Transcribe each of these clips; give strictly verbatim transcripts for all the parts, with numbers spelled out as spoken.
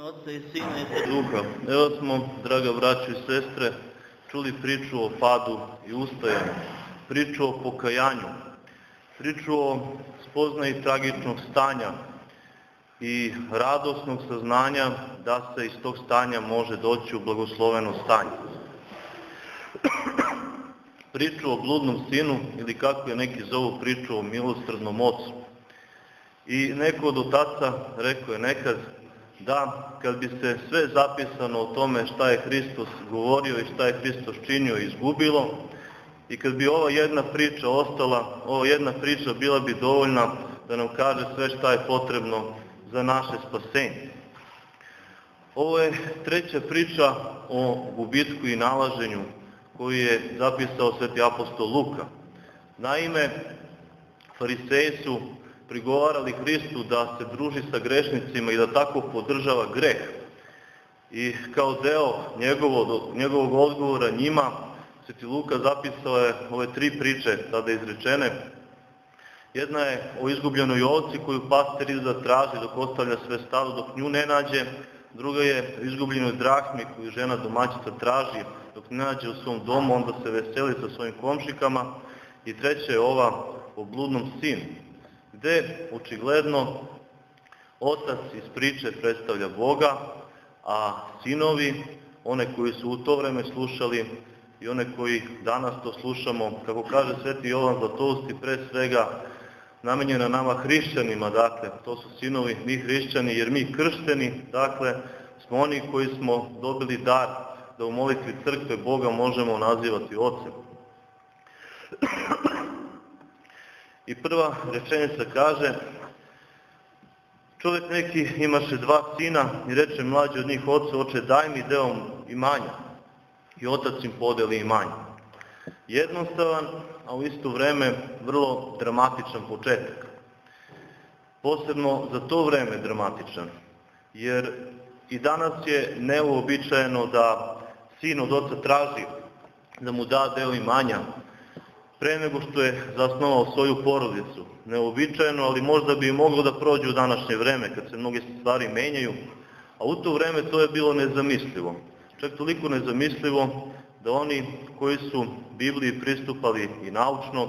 ime Oca i Sina i Svetoga Duha. Evo smo, draga braćo i sestre, čuli priču o padu i ustajanju, priču o pokajanju, priču o spoznaji tragičnog stanja i radosnog saznanja da se iz tog stanja može doći u blagosloveno stanje. Priču o bludnom sinu, ili kako je neki zovu priču o milosrdnom ocu. I neko od otaca rekao je nekad da kad bi se sve zapisano o tome šta je Hristos govorio i šta je Hristos činio izgubilo, i kad bi ova jedna priča ostala, ova jedna priča bila bi dovoljna da nam kaže sve šta je potrebno za naše spasenje. Ovo je treća priča o gubitku i nalaženju koju je zapisao sveti apostol Luka. Naime, fariseji su prigovarali Hristu da se druži sa grešnicima i da tako podržava greh. I kao deo njegovog, njegovog odgovora njima, sveti Luka zapisao je ove tri priče tada izrečene. Jedna je o izgubljenoj ovci koju pastir izda traži dok ostavlja sve stado dok nju ne nađe. Druga je o izgubljenoj drahmi koju žena domaćica traži dok ne nađe u svom domu, onda se veseli sa svojim komšikama. I treća je ova o bludnom sinu, gde očigledno otac iz priče predstavlja Boga, a sinovi, one koji su u to vreme slušali i one koji danas to slušamo, kako kaže sveti Jovan Zlatousti, pre svega namenjena nama hrišćanima, dakle, to su sinovi, mi hrišćani, jer mi kršteni, dakle, smo oni koji smo dobili dar da u molitvi crkve Boga možemo nazivati ocem. I prva rečenica kaže, čovjek neki imaše dva sina i reče mlađi od njih ocu, oče daj mi deo imanja. I otac im podeli imanje. Jednostavan, a u isto vreme vrlo dramatičan početak. Posebno za to vreme dramatičan, jer i danas je neuobičajeno da sin od oca traži da mu da deo imanja pre nego što je zasnovao svoju porodicu. Neuobičajeno, ali možda bi moglo da prođe u današnje vreme, kad se mnoge stvari menjaju, a u to vreme to je bilo nezamislivo. Čak toliko nezamislivo da oni koji su Bibliji pristupali i naučno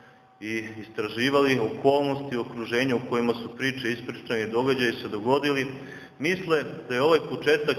i istraživali okolnosti i okruženja u kojima su priče ispričane i događaji se dogodili, misle da je ovaj početak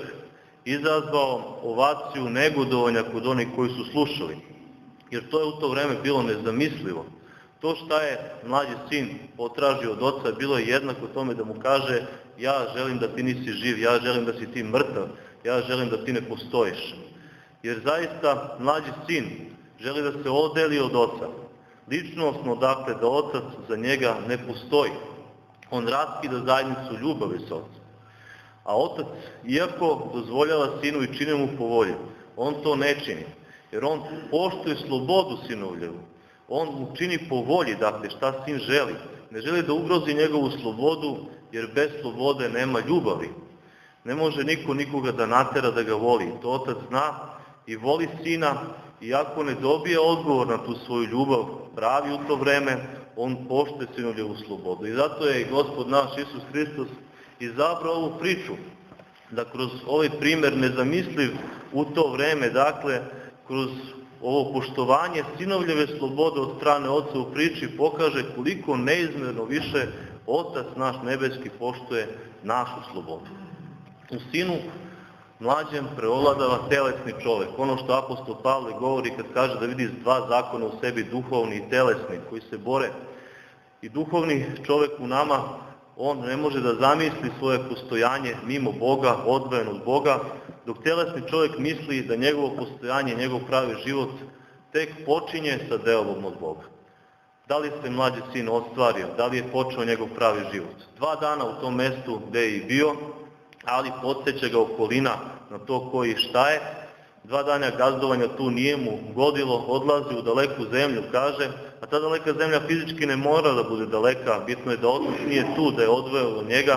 izazvao ovaciju negodovanja kod onih koji su slušali. Jer to je u to vreme bilo nezamislivo. To šta je mlađi sin potražio od oca bilo je jednako tome da mu kaže ja želim da ti nisi živ, ja želim da si ti mrtav, ja želim da ti ne postojiš. Jer zaista mlađi sin želi da se odeli od oca. Ličnosno, dakle, da otac za njega ne postoji. On raskida zajednicu ljubavi sa ocem. A otac, iako dozvoljava sinu i čini mu po volji, on to ne čini. Jer on poštuje slobodu sinovljevu. On mu čini po volji, dakle, šta sin želi. Ne želi da ugrozi njegovu slobodu, jer bez slobode nema ljubavi. Ne može niko nikoga da natera da ga voli. To otac zna i voli sina, iako ne dobije odgovor na tu svoju ljubav pravi u to vreme, on poštuje sinovljevu slobodu. I zato je Gospod naš Isus Hristos izabrao ovu priču, da kroz ovaj primer nezamisliv u to vreme, dakle, kroz ovo poštovanje sinovljeve slobode od strane oca u priči pokaže koliko neizmjerno više otac naš nebeski poštuje našu slobodu. U sinu mlađem preovladava telesni čovek. Ono što apostol Pavle govori kad kaže da vidi dva zakona u sebi, duhovni i telesni, koji se bore. I duhovni čovek u nama, on ne može da zamisli svoje postojanje mimo Boga, odvojen od Boga, dok telesni čovjek misli da njegovo postojanje, njegov pravi život tek počinje sa delom od Boga. Da li se mlađi sin ostvario, da li je počeo njegov pravi život? Dva dana u tom mestu gde je i bio, ali podsjeća ga okolina na to ko i šta je. Dva dana gazdovanja tu nije mu godilo, odlazi u daleku zemlju, kaže, a ta daleka zemlja fizički ne mora da bude daleka, bitno je da otac nije tu, da je odveo od njega.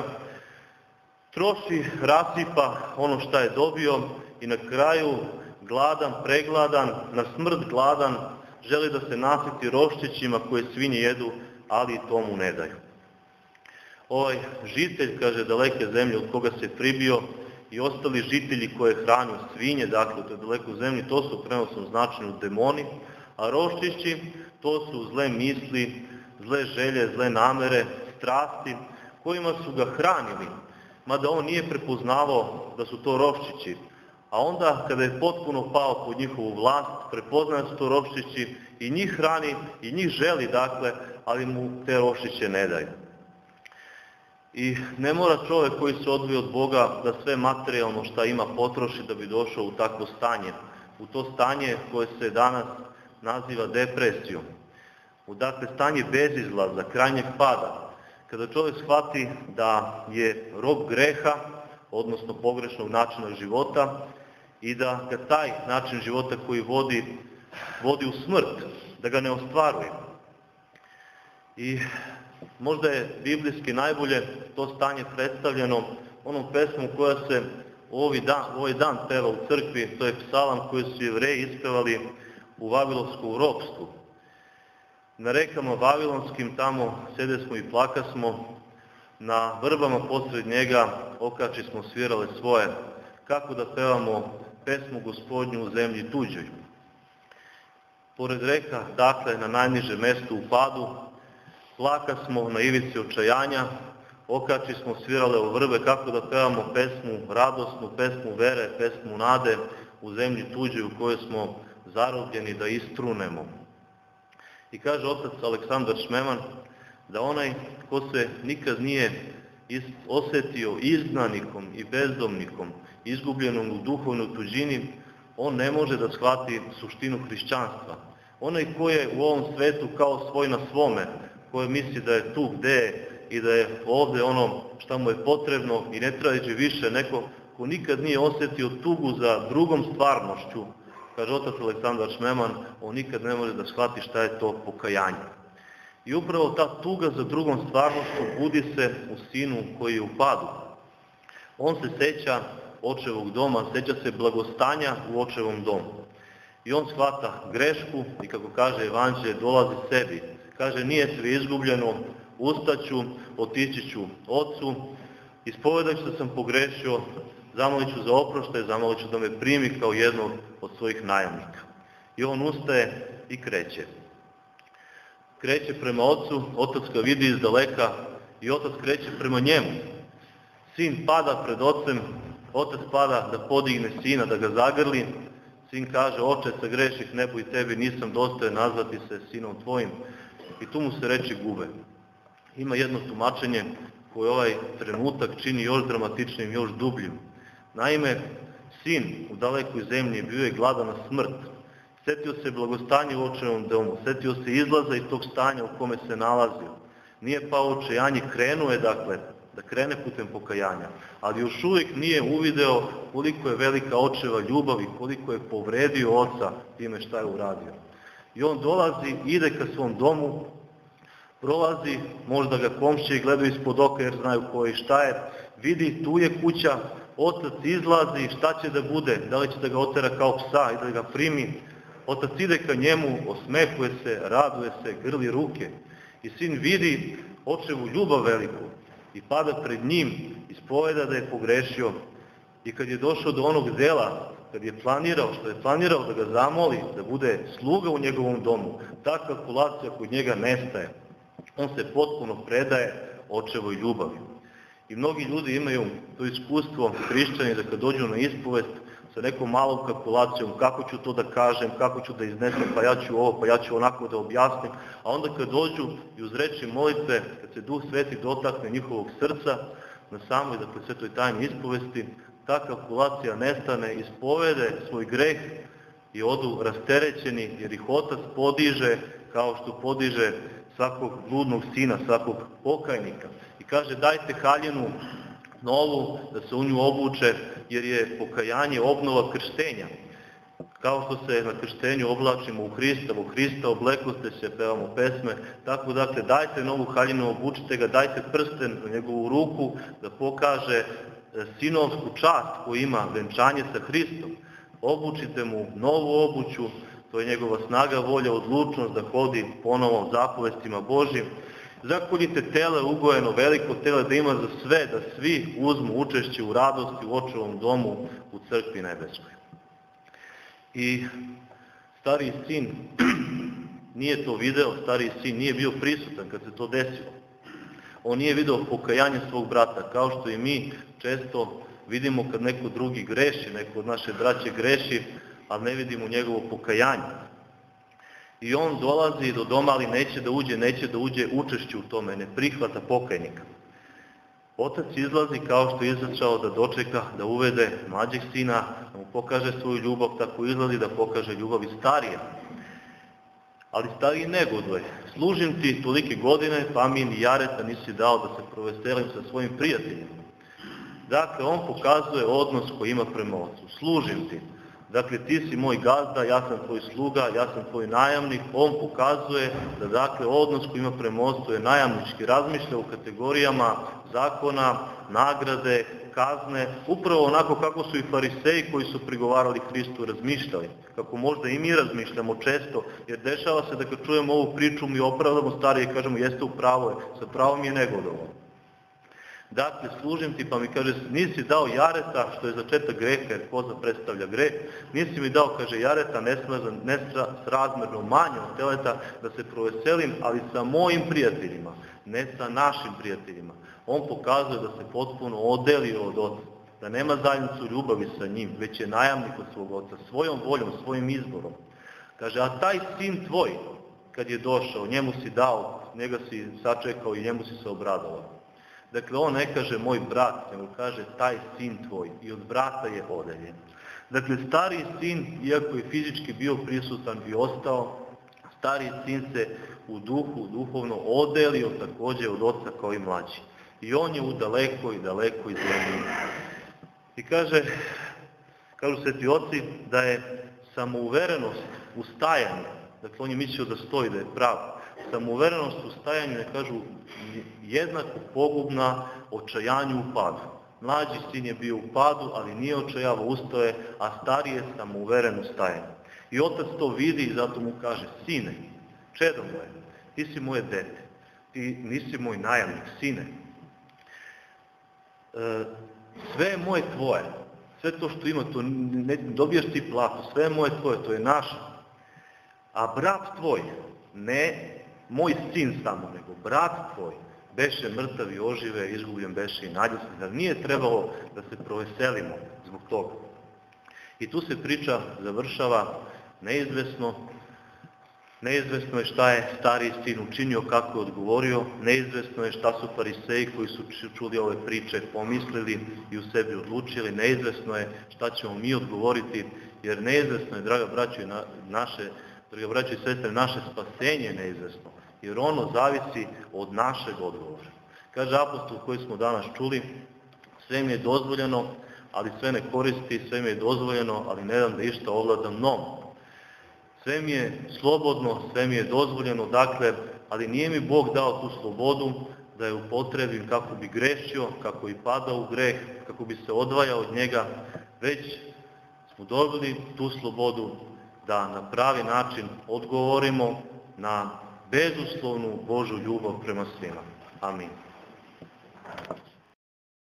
Troši, rasipa ono šta je dobio i na kraju gladan, pregladan, na smrt gladan, želi da se nasiti roščićima koje svinje jedu, ali i to mu ne daju. Ovaj žitelj, kaže, daleke zemlje od koga se pribio, i ostali žitelji koje hranu svinje, dakle u toj dalekoj zemlji, to su u prenosnom značenju demoni, a roščići to su zle misli, zle želje, zle namere, strasti, kojima su ga hranili, mada on nije prepoznavao da su to roščići. A onda, kada je potpuno pao pod njihovu vlast, prepoznaje da su to roščići i njih hrani i njih želi, dakle, ali mu te roščiće ne daju. I ne mora čovjek koji se odvoji od Boga da sve materijalno šta ima potroši da bi došao u takvo stanje. U to stanje koje se danas naziva depresijom. U dakle stanje bezizlaza, krajnjeg pada. Kada čovjek shvati da je rob greha, odnosno pogrešnog načina života, i da ga taj način života koji vodi, vodi u smrt, da ga ne ostvaruje. I možda je biblijski najbolje to stanje predstavljeno onom pesmom koja se ovaj dan, ovaj dan peva u crkvi, to je psalam koji su Jevreji ispevali u vavilonskom ropstvu. Na rekama vavilonskim tamo sedesmo i plakasmo, na vrbama posred njega okači smo svirale svoje, kako da pevamo pesmu Gospodnju u zemlji tuđoj. Pored reka, dakle, na najnižem mestu u padu, plaka smo na ivici očajanja, okači smo svirale o vrbe, kako da pevamo pesmu radosnu, pesmu vere, pesmu nade u zemlji tuđoj u kojoj smo zarobljeni da istrunemo. I kaže otac Aleksandar Šmeman da onaj ko se nikad nije osetio izgnanikom i bezdomnikom, izgubljenom u duhovnoj tuđini, on ne može da shvati suštinu hrišćanstva. Onaj ko je u ovom svetu kao svoj na svome, koji misli da je tu gde je i da je ovde ono šta mu je potrebno i ne traži više, neko ko nikad nije osetio tugu za drugom stvarnošću, kaže otac Aleksandar Šmeman, on nikad ne može da shvati šta je to pokajanje. I upravo ta tuga za drugom stvarnošću budi se u sinu koji je u padu. On se seća očevog doma, seća se blagostanja u očevom domu. I on shvata grešku i, kako kaže Evanđelje, dolazi sebi. Kaže, nije sve izgubljeno, ustaću, otići ću ocu, ispovedat ću da sam pogrešio, zamolit ću za oproštaj, zamolit ću da me primi kao jednog od svojih najamnika. I on ustaje i kreće. Kreće prema ocu, otac ga vidi iz daleka i otac kreće prema njemu. Sin pada pred ocem, otac pada da podigne sina, da ga zagrli. Sin kaže, oče, sagreših nebo i tebi, nisam dostojan nazvati se sinom tvojim. I tu mu se reči gube. Ima jedno tumačenje koje ovaj trenutak čini još dramatičnim, još dubljim. Naime, sin u dalekoj zemlji bio je gladan na smrt. Setio se blagostanja u očevom domu, setio se izlaza iz tog stanja u kome se nalazio. Nije pao očajanje, krenuo je, dakle, da krene putem pokajanja, ali još uvijek nije uvideo koliko je velika očeva ljubav i koliko je povredio oca time šta je uradio. I on dolazi, ide ka svom domu, prolazi, možda ga komšije gledaju ispod oka jer znaju ko je i šta je, vidi tu je kuća, otac izlazi, šta će da bude, da li će da ga otera kao psa i da ga primi. Otac ide ka njemu, osmehuje se, raduje se, grli ruke. I sin vidi očevu ljubav veliku i pada pred njim, ispoveda da je pogrešio. I kad je došao do onog dela, kad je planirao, što je planirao da ga zamoli, da bude sluga u njegovom domu, ta kalkulacija kod njega nestaje. On se potpuno predaje očevoj ljubavi. I mnogi ljudi imaju to iskustvo, hrišćani, da kad dođu na ispovest sa nekom malom kalkulacijom, kako ću to da kažem, kako ću da iznesem, pa ja ću ovo, pa ja ću onako da objasnim, a onda kad dođu i uz reči molitve, kad se Duh Sveti dotakne njihovog srca, na samoj, dakle, svetoj tajni ispovesti, ta kalkulacija nestane, ispovede svoj greh i odu rasterećeni, jer ih otac podiže kao što podiže svakog bludnog sina, svakog pokajnika. I kaže, dajte haljinu novu, da se u nju obuče, jer je pokajanje obnova krštenja. Kao što se na krštenju oblačimo u Hrista, u Hrista oblekoste se, pevamo pesme, tako dakle, dajte novu haljinu, obučite ga, dajte prsten na njegovu ruku, da pokaže sinovsku čast koju ima venčanje sa Hristom. Obučite mu novu obuću, to je njegova snaga, volja, odlučnost da hodi ponovo zapovestima Božjim. zakoljite tele ugojeno, veliko tele, da ima za sve, da svi uzmu učešće u radosti u očevom domu u crkvi nebeskoj. I stariji sin nije to video, stariji sin nije bio prisutan kad se to desilo. On nije video pokajanje svog brata, kao što i mi često vidimo kad neko drugi greši, neko od naše braće greši, ali ne vidimo njegovo pokajanje. I on dolazi do doma, ali neće da uđe, neće da uđe učešću u tome, ne prihvata pokajnika. Otac izlazi kao što je izašao da dočeka, da uvede mlađeg sina, da mu pokaže svoju ljubav, tako izlazi da pokaže ljubav i starije. Ali stariji negoduje. Služim ti tolike godine, pa mi ni jareta nisi dao da se proveselim sa svojim prijateljima. Dakle, on pokazuje odnos koji ima prema ocu. Služim ti. Dakle, ti si moj gazda, ja sam tvoj sluga, ja sam tvoj najamnik. On pokazuje da, dakle, odnos koji ima prema ocu je najamnički, razmišlja u kategorijama zakona, nagrade, kazne, upravo onako kako su i fariseji koji su prigovarali Hristu razmišljali, kako možda i mi razmišljamo često, jer dešava se da kad čujemo ovu priču mi opravdamo starije i kažemo jeste u pravo je, sa pravom je negodovo. Dakle, služim ti, pa mi kaže, nisi dao jareta, što je začetak greha, jer koza predstavlja greh, nisi mi dao, kaže, jareta nesrazmerno manje od teleta, da se proveselim, ali sa mojim prijateljima, ne sa našim prijateljima. On pokazuje da se potpuno odelio od oca, da nema zajednicu ljubavi sa njim, već je najamnik od svog oca, svojom voljom, svojim izborom. Kaže, a taj sin tvoj, kad je došao, njemu si dao, njega si sačekao i njemu si se obradovao. Dakle, on ne kaže moj brat, nego kaže taj sin tvoj i od brata je odeljen. Dakle, stariji sin, iako je fizički bio prisutan i ostao, stariji sin se u duhu, duhovno odelio također od oca kao i mlađi. I on je u dalekoj, dalekoj zemlji. I kaže, kažu sveti oci, da je samouverenost u stajanju, dakle on je mislio da stoji, da je prav, samouverenost u stajanju, ne kažu, jednako pogubna očajanju u padu. Mlađi sin je bio u padu, ali nije očajavao, ustao je, a stariji je samouveren u stajanju. I otac to vidi i zato mu kaže, sine, čedo moje, ti si moje dete, ti nisi moj najamnik, sine. E, sve je moje tvoje, sve to što ima, to ne dobiješ ti platu, sve je moje tvoje, to je naše. A brat tvoj, ne moj sin samo, nego brat tvoj, beše mrtav i ožive, izgubljen beše i nađe se, da nije trebalo da se proveselimo zbog toga. I tu se priča završava neizvesno, neizvesno je šta je stariji sin učinio, kako je odgovorio, neizvesno je šta su fariseji koji su čuli ove priče pomislili i u sebi odlučili, neizvesno je šta ćemo mi odgovoriti, jer neizvesno je, draga braćo i naše, draga braćo i sestre, naše spasenje je neizvesno, jer ono zavisi od našeg odgovora. Kaže apostol koji smo danas čuli, sve mi je dozvoljeno, ali sve ne koristi, sve mi je dozvoljeno, ali ne dam da išta ovladam mnom. Sve mi je slobodno, sve mi je dozvoljeno, dakle, ali nije mi Bog dao tu slobodu da je upotrebim kako bi grešio, kako bi padao u greh, kako bi se odvajao od njega, već smo dobili tu slobodu da na pravi način odgovorimo na bezuslovnu Božju ljubav prema svima. Amin.